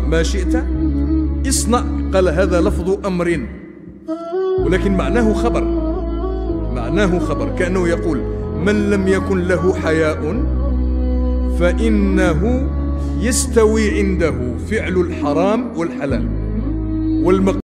ما شئت اصنع. قال هذا لفظ أمر، ولكن معناه خبر. معناه خبر، كأنه يقول من لم يكن له حياء فإنه يستوي عنده فعل الحرام والحلال والمقبول.